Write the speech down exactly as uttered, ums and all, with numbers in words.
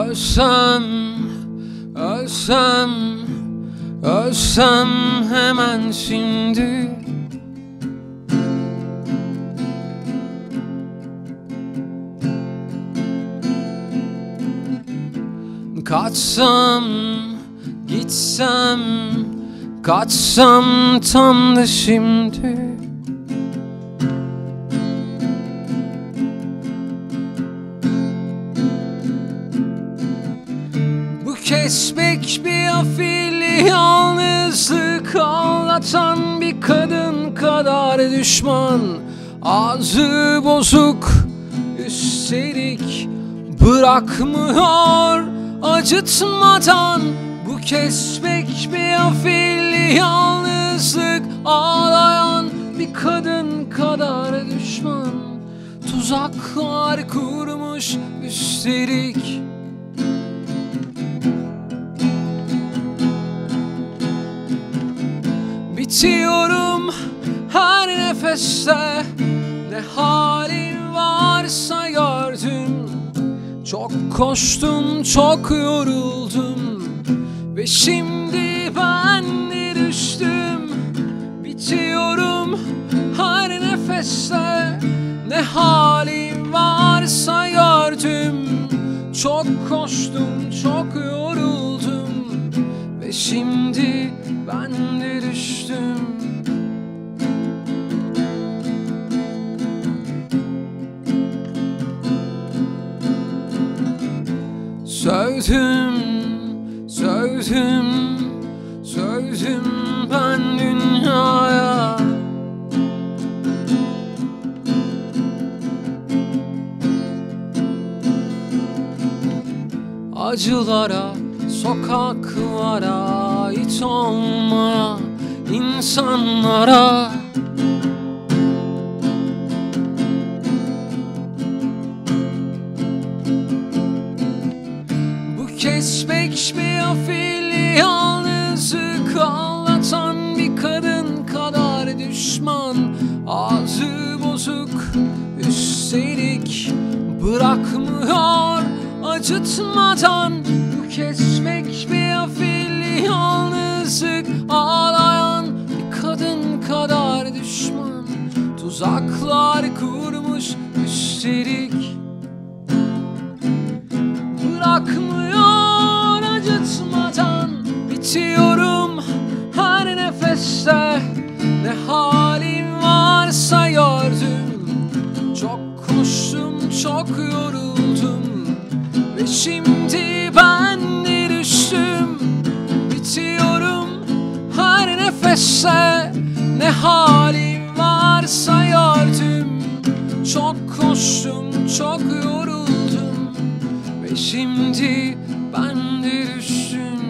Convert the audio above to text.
Ölsem, ölsem, ölsem hemen şimdi. Kaçsam, gitsem, kaçsam tam da şimdi. Bu kesbek bir afili yalnızlık ağlatan bir kadın kadar düşman. Ağzı bozuk, üstelik bırakmıyor acıtmadan. Bu kesbek bir afili yalnızlık ağlayan bir kadın kadar düşman. Tuzaklar kurmuş üstelik. Bitiyorum her nefeste, ne halin varsa gördüm. Çok koştum, çok yoruldum ve şimdi ben de düştüm. Bitiyorum her nefeste, ne halim varsa gördüm. Çok koştum, çok yoruldum ve şimdi ben de düştüm. Sövdüm, sövdüm, sövdüm ben dünyaya. Acılara, sokaklara ait olmaya, insanlara. Kesbek bir afili yalnızlık ağlatan bir kadın kadar düşman. Ağzı bozuk, üstelik bırakmıyor acıtmadan. Bu kesbek bir afili yalnızlık ağlayan bir kadın kadar düşman. Tuzaklar kurmuş üstelik. Bırakmıyor acıtmadan. Bitiyorum her nefeste, ne halim varsa gördüm. Çok koştum, çok yoruldum ve şimdi ben de düştüm. Bitiyorum her nefeste, ne halim varsa gördüm. Çok koştum, çok yoruldum ve şimdi ben de düştüm.